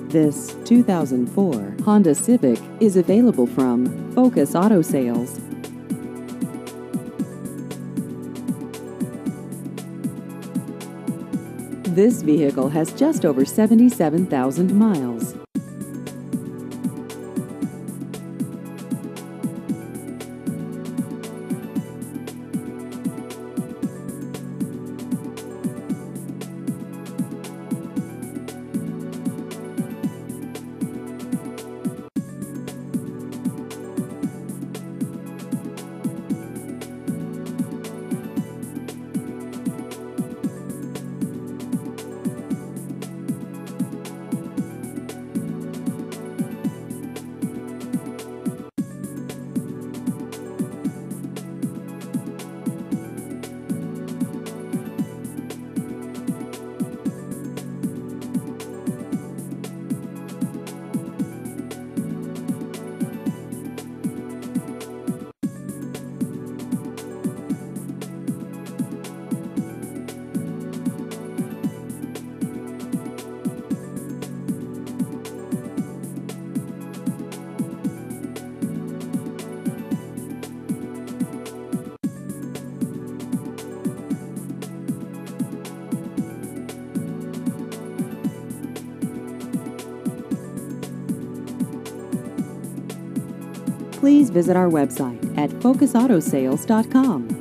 This 2004 Honda Civic is available from Focus Auto Sales. This vehicle has just over 77,000 miles. Please visit our website at focusautosales.com.